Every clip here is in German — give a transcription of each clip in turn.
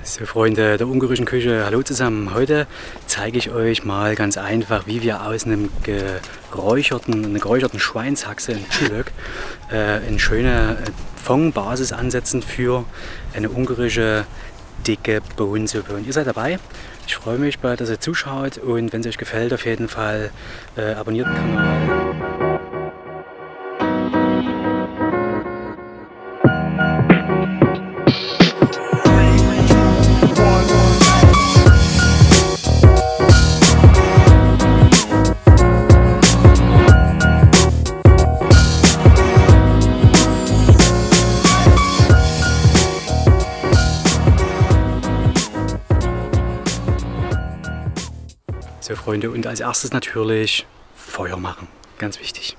So Freunde der ungarischen Küche, hallo zusammen. Heute zeige ich euch mal ganz einfach, wie wir aus einer geräucherten Schweinshaxe in Csülök eine schöne Fondbasis ansetzen für eine ungarische dicke Bohnensuppe. Und ihr seid dabei. Ich freue mich, dass ihr zuschaut, und wenn es euch gefällt, auf jeden Fall abonniert den Kanal. So Freunde, und als erstes natürlich Feuer machen, ganz wichtig.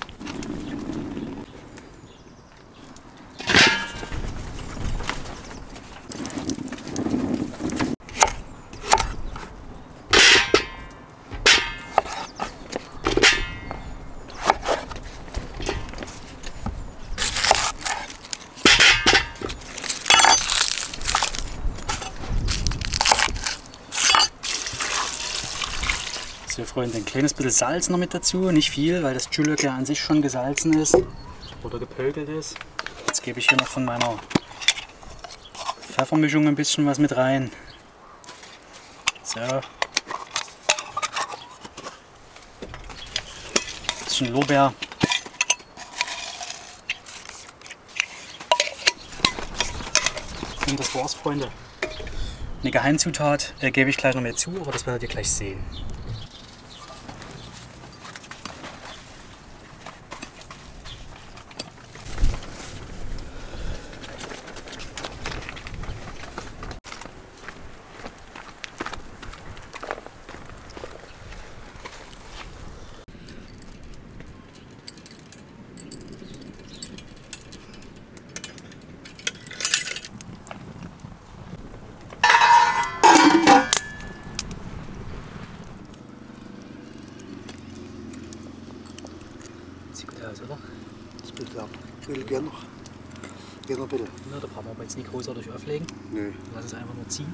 So Freunde, ein kleines bisschen Salz noch mit dazu, nicht viel, weil das Csülök ja an sich schon gesalzen ist oder gepökelt ist. Jetzt gebe ich hier noch von meiner Pfeffermischung ein bisschen was mit rein. So. Ein bisschen Lorbeer. Und das war's, Freunde. Eine Geheimzutat gebe ich gleich noch mit zu, aber das werdet ihr gleich sehen. Sieht gut aus, oder? Das Bild ab. Ich will gerne noch. Gerne noch bitte. Ja, da brauchen wir aber jetzt nicht großartig auflegen. Nee. Lass es einfach nur ziehen.